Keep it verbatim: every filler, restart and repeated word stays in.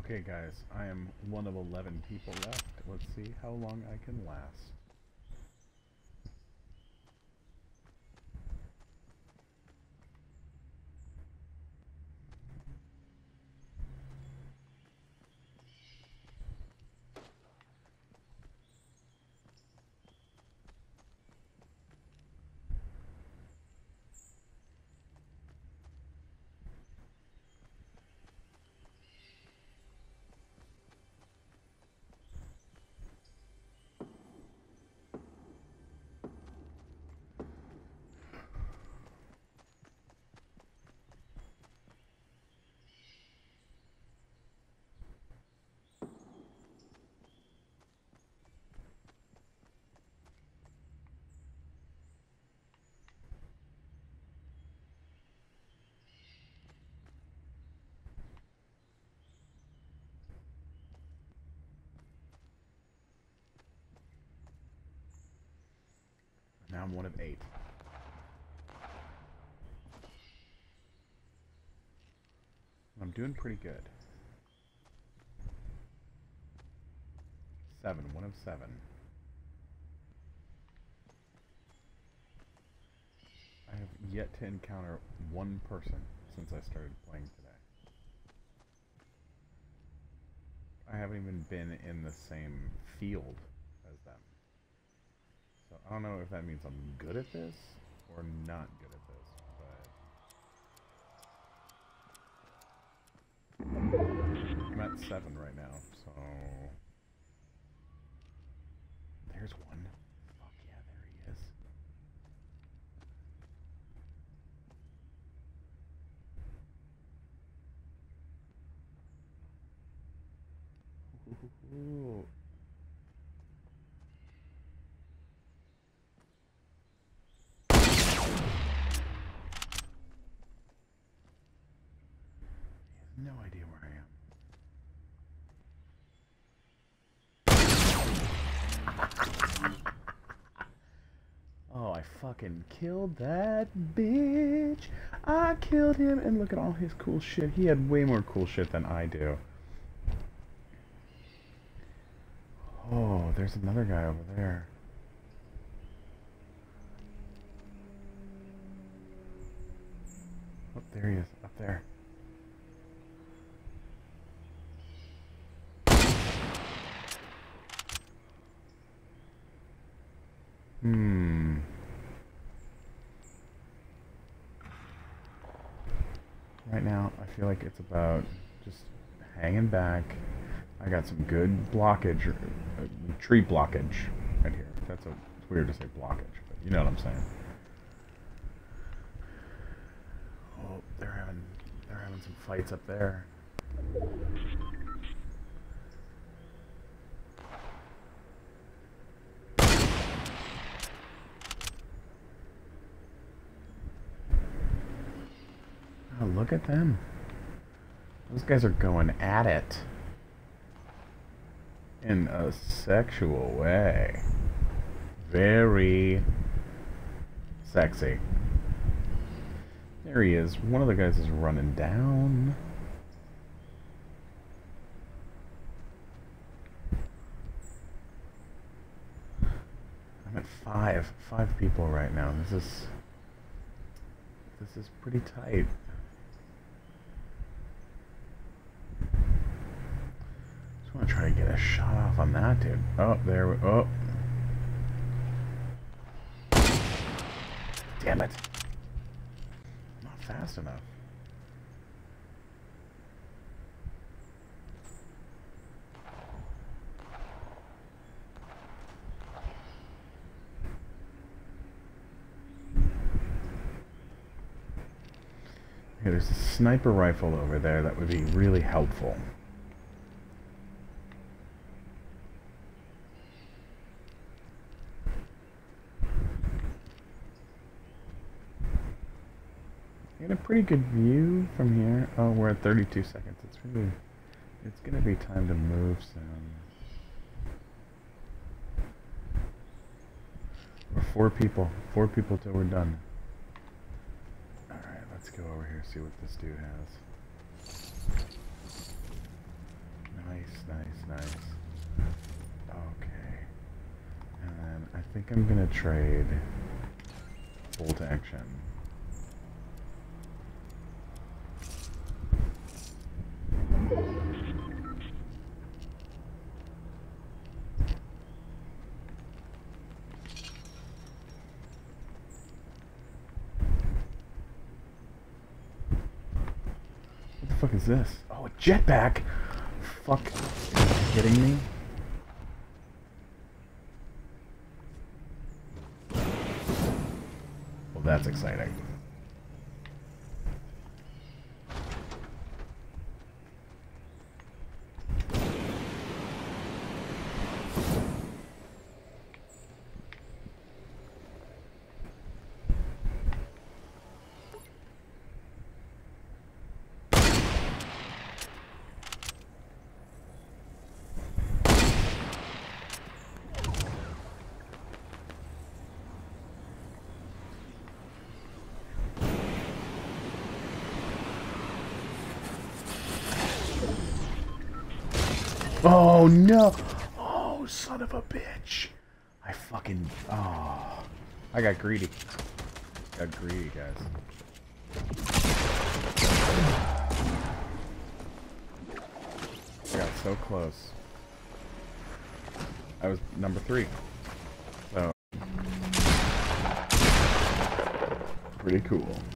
Okay, guys, I am one of eleven people left. Let's see how long I can last. Now I'm one of eight. I'm doing pretty good. Seven, one of seven. I have yet to encounter one person since I started playing today. I haven't even been in the same field as them. So I don't know if that means I'm good at this or not good at this, but I'm at seven right now, so there's one. Fuck yeah, there he is. Ooh. No idea where I am. Oh, I fucking killed that bitch. I killed him, and look at all his cool shit. He had way more cool shit than I do. Oh, there's another guy over there. Oh, there he is, up there. Hmm. Right now, I feel like it's about just hanging back. I got some good blockage, uh, tree blockage right here. That's a, it's weird to say blockage, but you know what I'm saying. Oh, they're having they're having some fights up there. Oh, look at them. Those guys are going at it. In a sexual way. Very sexy. There he is. One of the guys is running down. I'm at five. Five people right now. This is... This is pretty tight. I want to try to get a shot off on that dude. Oh, there we oh. Damn it. Not fast enough. Okay, there's a sniper rifle over there that would be really helpful. Get a pretty good view from here. Oh, we're at thirty-two seconds. It's really, it's gonna be time to move soon. We're four people. Four people till we're done. Alright, let's go over here, see what this dude has. nice, nice. Okay. And then I think I'm gonna trade bolt action. What the fuck is this? Oh, a jetpack! Fuck. Are you kidding me? Well, that's exciting. Oh no! Oh, son of a bitch! I fucking... Oh. I got greedy. Got greedy, guys. I got so close. I was number three. So... Pretty cool.